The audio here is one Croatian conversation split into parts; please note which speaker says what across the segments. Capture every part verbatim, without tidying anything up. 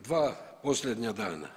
Speaker 1: dva posljednja dana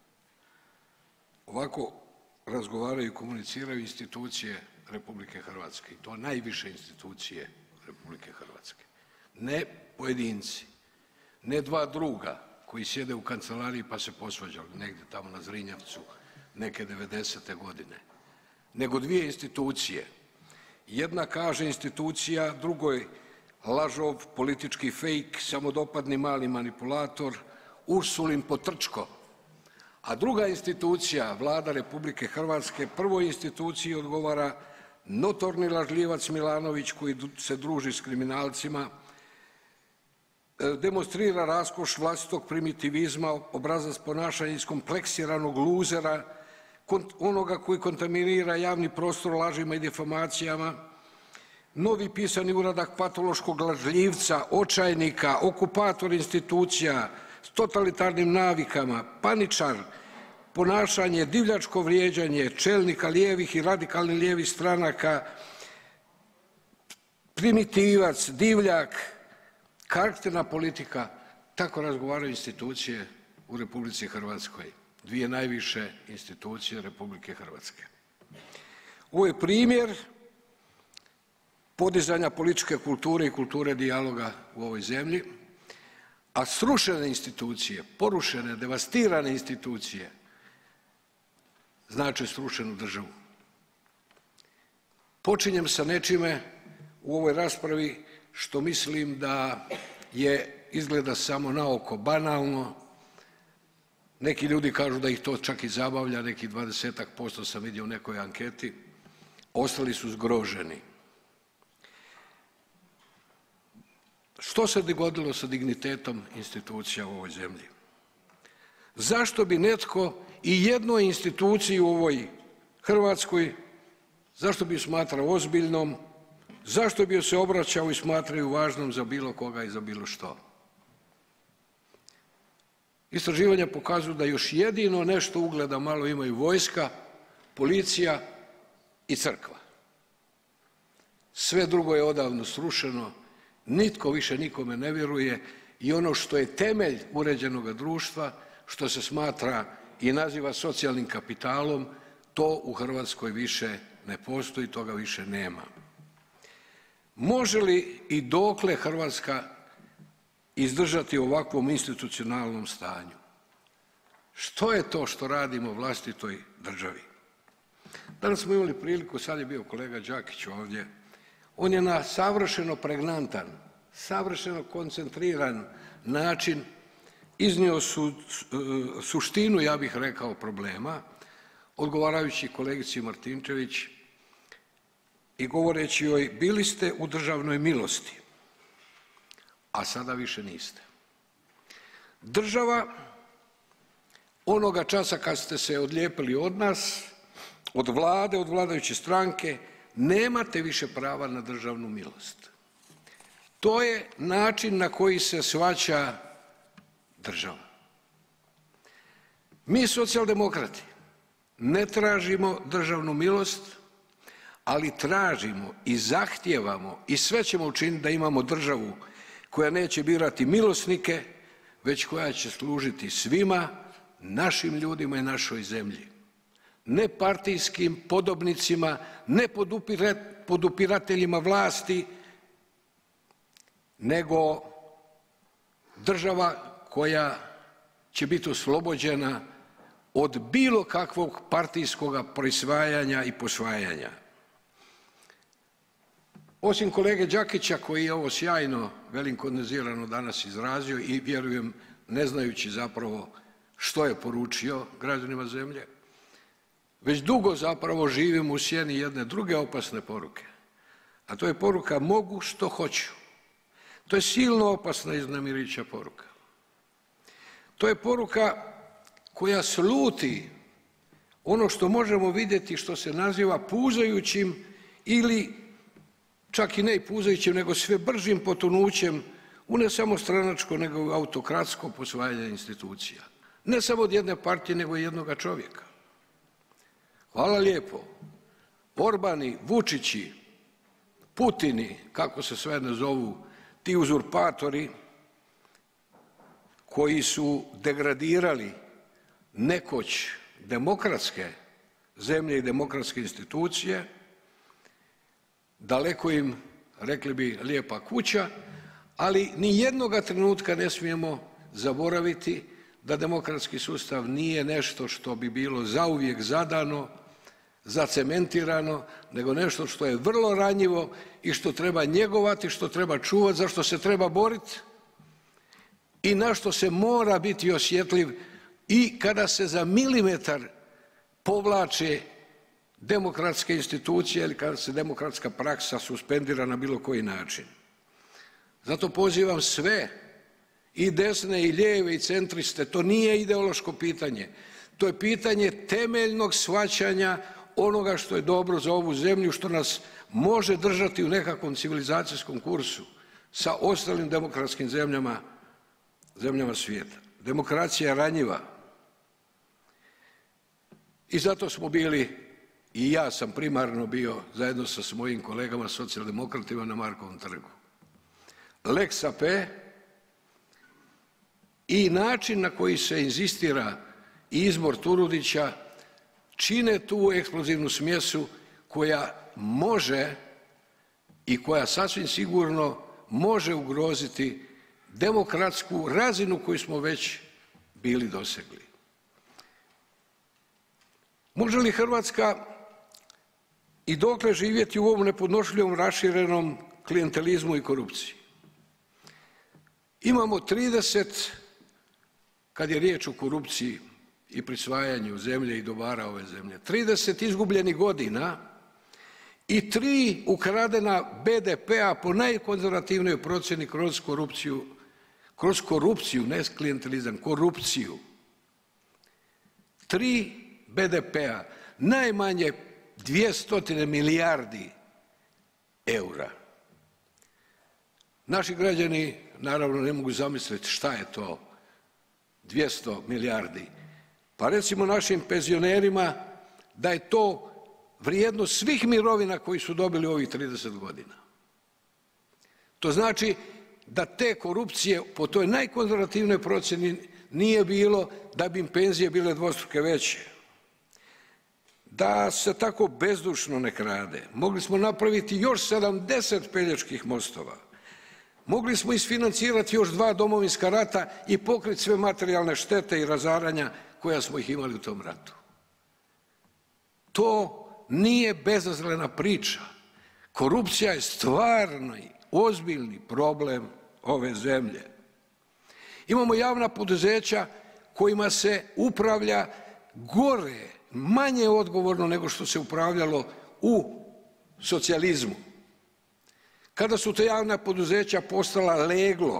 Speaker 1: ovako razgovaraju i komuniciraju institucije Republike Hrvatske i to najviše institucije Republike Hrvatske. Ne pojedinci, ne dva druga koji sjede u kancelariji pa se posvađali negdje tamo na Zrinjevcu neke devedesete godine, nego dvije institucije. Jedna kaže institucija, drugoj lažov, politički fejk, samodopadni mali manipulator, Ursulin Potrčko, a druga institucija, Vlada Republike Hrvatske, prvoj instituciji odgovara notorni lažljivac Milanović koji se druži s kriminalcima, demonstrira raskoš vlastitog primitivizma, obrazac ponašanja iskompleksiranog luzera, onoga koji kontaminira javni prostor lažima i difamacijama, novi pisani uradak patološkog lažljivca, očajnika, okupator institucija s totalitarnim navikama, paničar, ponašanje, divljačko vrijeđanje čelnika lijevih i radikalno lijevih stranaka, primitivac, divljak, karakterna politika, tako razgovaraju institucije u Republici Hrvatskoj, dvije najviše institucije Republike Hrvatske. Ovo je primjer podizanja političke kulture i kulture dijaloga u ovoj zemlji, a srušene institucije, porušene, devastirane institucije znače srušenu državu. Počinjem sa nečime u ovoj raspravi što mislim da je izgleda samo na oko banalno. Neki ljudi kažu da ih to čak i zabavlja, neki dvadesetak posto sam vidio u nekoj anketi, ostali su zgroženi. Što se dogodilo sa dignitetom institucija u ovoj zemlji? Zašto bi netko i jednoj instituciji u ovoj Hrvatskoj, zašto bi ju smatrao ozbiljnom, zašto bi joj se obraćao i smatraju važnom za bilo koga i za bilo što? Istraživanja pokazuju da još jedino nešto ugleda malo imaju vojska, policija i crkva. Sve drugo je odavno srušeno, nitko više nikome ne vjeruje i ono što je temelj uređenog društva, što se smatra i naziva socijalnim kapitalom, to u Hrvatskoj više ne postoji, toga više nema. Može li i dokle Hrvatska izdržati u ovakvom institucionalnom stanju? Što je to što radimo vlastitoj državi? Danas smo imali priliku, sad je bio kolega Đakić ovdje, on je na savršeno pregnantan, savršeno koncentriran način iznio su, suštinu, ja bih rekao, problema, odgovarajući kolegici Martinčević i govoreći joj bili ste u državnoj milosti, a sada više niste. Država onoga časa kad ste se odlijepili od nas, od vlade, od vladajuće stranke, nemate više prava na državnu milost. To je način na koji se shvaća država. Mi socijaldemokrati ne tražimo državnu milost, ali tražimo i zahtijevamo i sve ćemo učiniti da imamo državu koja neće birati milosnike, već koja će služiti svima, našim ljudima i našoj zemlji. Ne partijskim podobnicima, ne podupirateljima vlasti, nego država koja će biti oslobođena od bilo kakvog partijskog prisvajanja i posvajanja. Osim kolege Đakića koji je ovo sjajno, velim kondenzirano danas izrazio i vjerujem ne znajući zapravo što je poručio građanima zemlje, već dugo zapravo živimo u sjeni jedne druge opasne poruke, a to je poruka mogu što hoću. To je silno opasna i uznemirujuća poruka. To je poruka koja sluti ono što možemo vidjeti što se naziva puzajućim ili čak i ne puzajućim, nego sve bržim potonućem u ne samo stranačko, nego i autokratsko posvajanje institucija. Ne samo od jedne partije, nego i jednoga čovjeka. Hvala lijepo. Orbani, Vučići, Putini, kako se sve ne zovu, ti uzurpatori koji su degradirali nekoć demokratske zemlje i demokratske institucije, daleko im, rekli bi, lijepa kuća, ali ni jednoga trenutka ne smijemo zaboraviti da demokratski sustav nije nešto što bi bilo zauvijek zadano, zacementirano, nego nešto što je vrlo ranjivo i što treba njegovati, što treba čuvati, za što se treba boriti i na što se mora biti osjetljiv i kada se za milimetar povlače demokratske institucije ili kada se demokratska praksa suspendira na bilo koji način. Zato pozivam sve, i desne i lijeve i centriste, to nije ideološko pitanje, to je pitanje temeljnog shvaćanja onoga što je dobro za ovu zemlju, što nas može držati u nekakvom civilizacijskom kursu sa ostalim demokratskim zemljama, zemljama svijeta. Demokracija je ranjiva i zato smo bili, i ja sam primarno bio zajedno sa mojim kolegama socijaldemokratima na Markovom trgu. Lex A P i način na koji se inzistira i izbor Turudića čine tu eksplozivnu smjesu koja može i koja sasvim sigurno može ugroziti demokratsku razinu koju smo već bili dosegli. Može li Hrvatska i dokle živjeti u ovom nepodnošljivom raširenom klijentelizmu i korupciji? Imamo trideset, kad je riječ o korupciji i prisvajanju zemlje i dobara ove zemlje, trideset izgubljenih godina i tri ukradena B D P-a po najkonzervativnijoj procjeni kroz korupciju, kroz korupciju, ne klijentelizam, korupciju. Tri B D P-a, najmanje dvjesto milijardi eura. Naši građani naravno ne mogu zamisliti šta je to dvjesto milijardi. Pa recimo našim penzionerima da je to vrijednost svih mirovina koji su dobili u ovih trideset godina. To znači da te korupcije po toj najkonzervativnoj procjeni nije bilo da bi im penzije bile dvostruke veće. Da se tako bezdušno ne krade. Mogli smo napraviti još sedamdeset Peljeških mostova. Mogli smo isfinancirati još dva Domovinska rata i pokriti sve materijalne štete i razaranja koja smo ih imali u tom ratu. To nije bezazlena priča. Korupcija je stvarni, ozbiljni problem ove zemlje. Imamo javna poduzeća kojima se upravlja gore, manje odgovorno nego što se upravljalo u socijalizmu. Kada su te javna poduzeća postala leglo,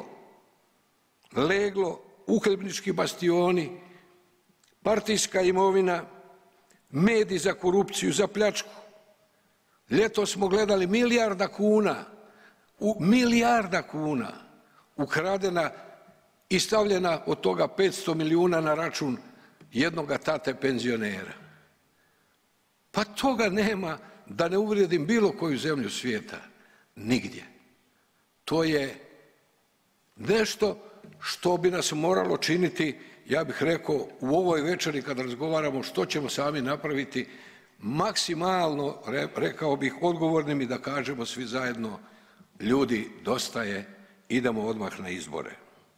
Speaker 1: leglo, uhljebnički bastioni, partijska imovina, mediji za korupciju, za pljačku. Ljetos smo gledali milijarda kuna, u milijarda kuna ukradena i stavljena od toga petsto milijuna na račun jednoga tate penzionera. Pa toga nema, da ne uvrijedim bilo koju zemlju svijeta, nigdje. To je nešto što bi nas moralo činiti, ja bih rekao, u ovoj večeri kad razgovaramo što ćemo sami napraviti, maksimalno, rekao bih, odgovornim i da kažemo svi zajedno, ljudi, dosta je, idemo odmah na izbore.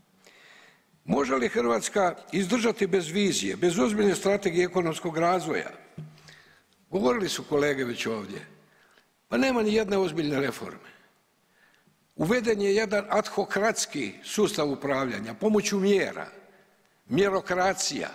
Speaker 1: Može li Hrvatska izdržati bez vizije, bez ozbiljne strategije ekonomskog razvoja? Govorili su kolege već ovdje. Pa nema ni jedne ozbiljne reforme. Uveden je jedan adhokratski sustav upravljanja pomoću mjera, mjerokracija.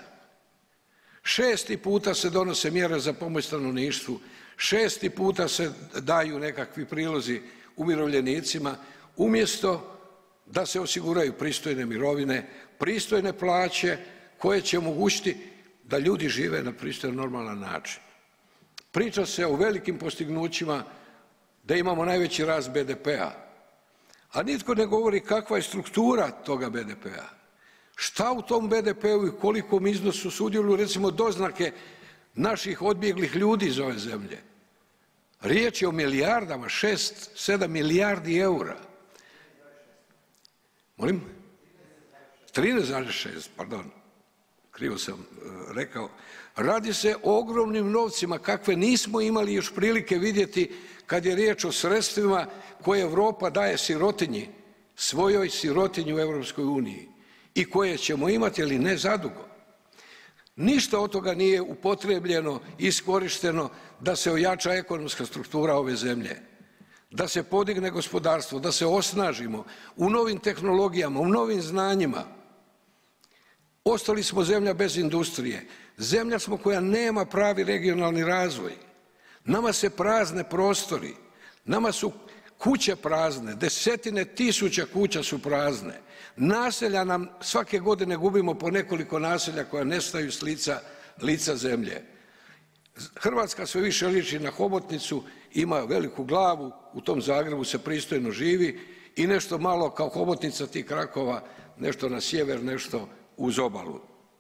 Speaker 1: Šesti puta se donose mjere za pomoć stanovništvu, šesti puta se daju nekakvi prilozi umirovljenicima, umjesto da se osiguraju pristojne mirovine, pristojne plaće koje će omogućiti da ljudi žive na pristojan, normalan način. Priča se o velikim postignućima, da imamo najveći rast B D P-a, a nitko ne govori kakva je struktura toga B D P-a. Šta u tom B D P-u i kolikom iznosu sudjeluju recimo doznake naših odbjeglih ljudi iz ove zemlje. Riječ je o milijardama, šest, sedam milijardi eura. Molim? trinaest zarez šest, pardon, krivo sam rekao. Radi se o ogromnim novcima kakve nismo imali još prilike vidjeti kad je riječ o sredstvima koje Europa daje sirotinji, svojoj sirotinji u Europskoj uniji i koje ćemo imati, ali ne zadugo. Ništa od toga nije upotrijebljeno, iskorišteno da se ojača ekonomska struktura ove zemlje, da se podigne gospodarstvo, da se osnažimo u novim tehnologijama, u novim znanjima. Ostali smo zemlja bez industrije. Zemlja smo koja nema pravi regionalni razvoj. Nama se prazne prostori, nama su kuće prazne, desetine tisuća kuća su prazne. Naselja nam svake godine gubimo po nekoliko naselja koja nestaju s lica, lica zemlje. Hrvatska sve više liči na hobotnicu, ima veliku glavu, u tom Zagrebu se pristojno živi i nešto malo kao hobotnica tih krakova, nešto na sjever, nešto uz obalu.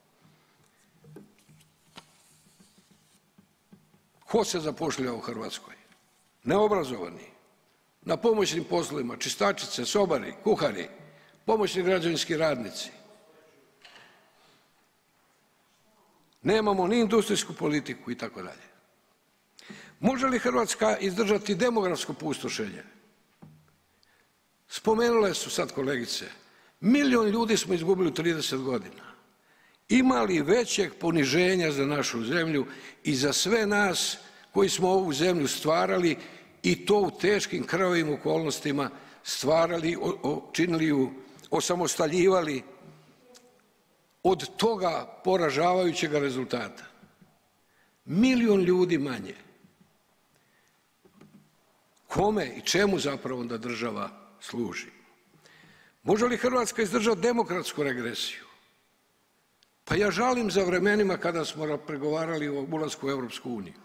Speaker 1: Ko se zapošljava u Hrvatskoj? Neobrazovani, na pomoćnim poslovima, čistačice, sobari, kuhari, pomoćni građevinski radnici. Nemamo ni industrijsku politiku i tako dalje. Može li Hrvatska izdržati demografsko pustošenje? Spomenule su sad kolegice, milion ljudi smo izgubili u trideset godina. Ima li većeg poniženja za našu zemlju i za sve nas koji smo ovu zemlju stvarali i to u teškim krvavim okolnostima stvarali, činili ju, osamostaljivali od toga poražavajućeg rezultata? Milion ljudi manje. Kome i čemu zapravo onda država služi? Može li Hrvatska izdržati demokratsku regresiju? Pa ja žalim za vremenima kada smo pregovarali o ulasku u Europsku uniju.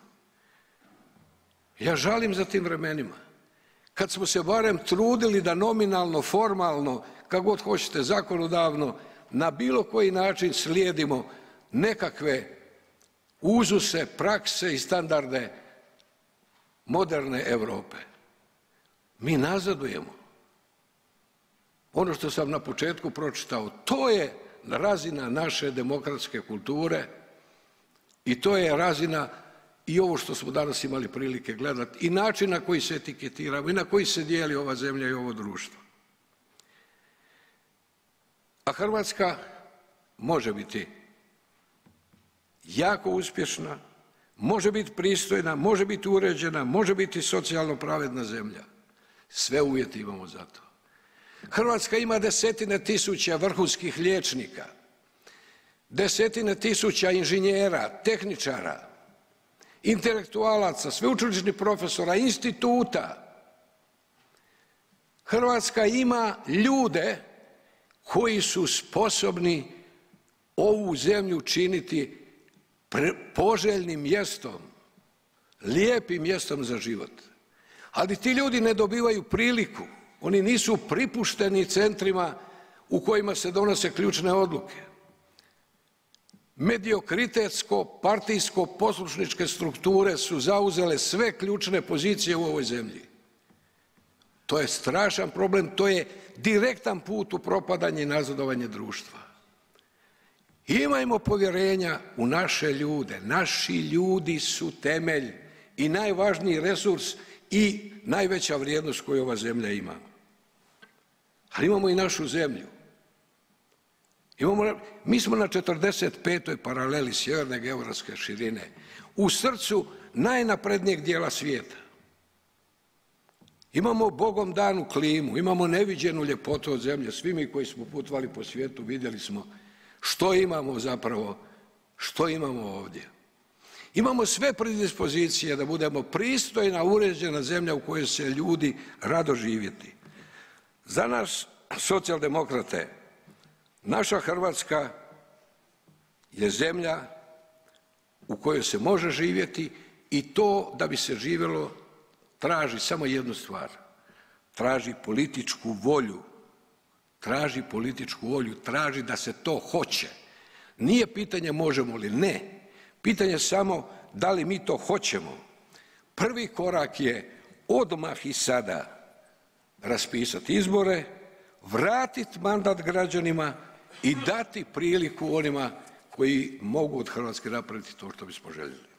Speaker 1: Ja žalim za tim vremenima. Kad smo se barem trudili da nominalno, formalno, kako god hoćete, zakonodavno, na bilo koji način slijedimo nekakve uzuse, prakse i standarde moderne Europe. Mi nazadujemo. Ono što sam na početku pročitao, to je razina naše demokratske kulture i to je razina i ovo što smo danas imali prilike gledati i način na koji se etiketiramo i na koji se dijeli ova zemlja i ovo društvo. A Hrvatska može biti jako uspješna, može biti pristojna, može biti uređena, može biti socijalno pravedna zemlja. Sve uvjete imamo za to. Hrvatska ima desetine tisuća vrhunskih liječnika, desetine tisuća inženjera, tehničara, intelektualaca, sveučilišnih profesora, instituta. Hrvatska ima ljude koji su sposobni ovu zemlju činiti poželjnim mjestom, lijepim mjestom za život. Ali ti ljudi ne dobivaju priliku, oni nisu pripušteni centrima u kojima se donose ključne odluke. Mediokritetsko, partijsko, poslušničke strukture su zauzele sve ključne pozicije u ovoj zemlji. To je strašan problem, to je direktan put u propadanje i nazadovanje društva. Imajmo povjerenja u naše ljude. Naši ljudi su temelj i najvažniji resurs i najveća vrijednost koju ova zemlja ima. Ali imamo i našu zemlju. Imamo, mi smo na četrdeset petoj paraleli sjeverne geografske širine, u srcu najnaprednijeg dijela svijeta. Imamo Bogom danu klimu, imamo neviđenu ljepotu od zemlje. Svi mi koji smo putovali po svijetu vidjeli smo što imamo zapravo, što imamo ovdje. Imamo sve predispozicije da budemo pristojna, uređena zemlja u kojoj se ljudi rado živjeti. Za nas, socijaldemokrate, naša Hrvatska je zemlja u kojoj se može živjeti i to da bi se živjelo traži samo jednu stvar. Traži političku volju. Traži političku volju, traži da se to hoće. Nije pitanje možemo li, ne. Pitanje je samo da li mi to hoćemo. Prvi korak je odmah i sada raspisati izbore, vratiti mandat građanima i dati priliku onima koji mogu od Hrvatske napraviti to što bismo željeli.